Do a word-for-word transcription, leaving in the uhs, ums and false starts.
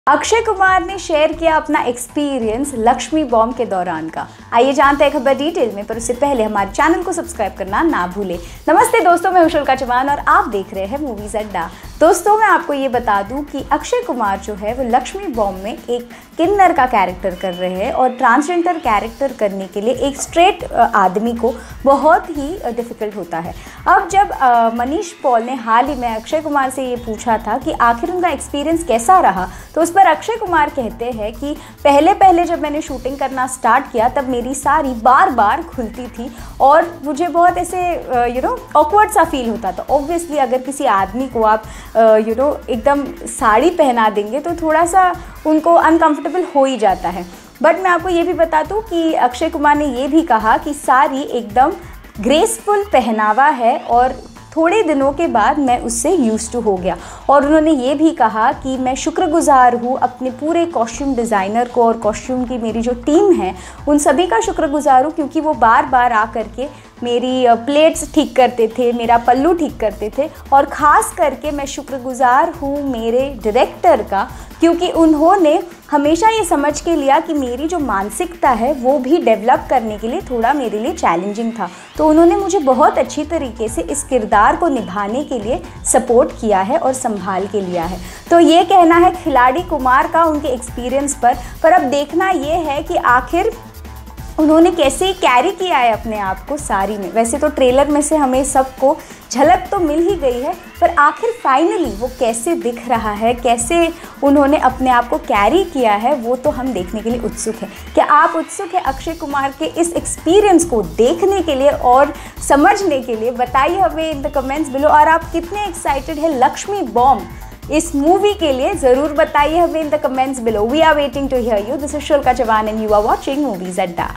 अक्षय कुमार ने शेयर किया अपना एक्सपीरियंस लक्ष्मी बॉम्ब के दौरान का। आइए जानते हैं खबर डिटेल में, पर उससे पहले हमारे चैनल को सब्सक्राइब करना ना भूलें। नमस्ते दोस्तों, मैं शुल्का चौहान और आप देख रहे हैं मूवीज अड्डा। दोस्तों, मैं आपको ये बता दूं कि अक्षय कुमार जो है वो लक्ष्मी बॉम्ब में एक किन्नर का कैरेक्टर कर रहे हैं और ट्रांसजेंडर कैरेक्टर करने के लिए एक स्ट्रेट आदमी को बहुत ही डिफ़िकल्ट होता है। अब जब मनीष पॉल ने हाल ही में अक्षय कुमार से ये पूछा था कि आखिर उनका एक्सपीरियंस कैसा रहा, तो उस पर अक्षय कुमार कहते हैं कि पहले पहले जब मैंने शूटिंग करना स्टार्ट किया तब मेरी साड़ी बार बार खुलती थी और मुझे बहुत ऐसे यू नो ऑकवर्ड सा फील होता था। ऑब्वियसली अगर किसी आदमी को आप यू नो एकदम साड़ी पहना देंगे तो थोड़ा सा उनको अनकंफर्टेबल हो ही जाता है। बट मैं आपको ये भी बता दूं कि अक्षय कुमार ने ये भी कहा कि साड़ी एकदम ग्रेसफुल पहनावा है और थोड़े दिनों के बाद मैं उससे यूज्ड टू हो गया। और उन्होंने ये भी कहा कि मैं शुक्रगुजार हूँ अपने पूरे कॉस्ट्यूम डिज़ाइनर को और कॉस्ट्यूम की मेरी जो टीम है उन सभी का शुक्रगुजार हूँ, क्योंकि वो बार बार आ करके मेरी प्लेट्स ठीक करते थे, मेरा पल्लू ठीक करते थे। और ख़ास करके मैं शुक्रगुजार हूँ मेरे डायरेक्टर का, क्योंकि उन्होंने हमेशा ये समझ के लिया कि मेरी जो मानसिकता है वो भी डेवलप करने के लिए थोड़ा मेरे लिए चैलेंजिंग था। तो उन्होंने मुझे बहुत अच्छी तरीके से इस किरदार को निभाने के लिए सपोर्ट किया है और संभाल के लिया है। तो ये कहना है खिलाड़ी कुमार का उनके एक्सपीरियंस पर। पर अब देखना ये है कि आखिर उन्होंने कैसे कैरी किया है अपने आप को साड़ी में। वैसे तो ट्रेलर में से हमें सबको झलक तो मिल ही गई है, पर आखिर फाइनली वो कैसे दिख रहा है, कैसे उन्होंने अपने आप को कैरी किया है, वो तो हम देखने के लिए उत्सुक हैं। क्या आप उत्सुक हैं अक्षय कुमार के इस एक्सपीरियंस को देखने के लिए और समझने के लिए? बताइए हमें इन द कमेंट्स बिलो। और आप कितने एक्साइटेड हैं लक्ष्मी बॉम्ब इस मूवी के लिए, ज़रूर बताइए हमें in the comments below. We are waiting to hear you. This is Shulka Chauhan and you are watching movies अड्डा।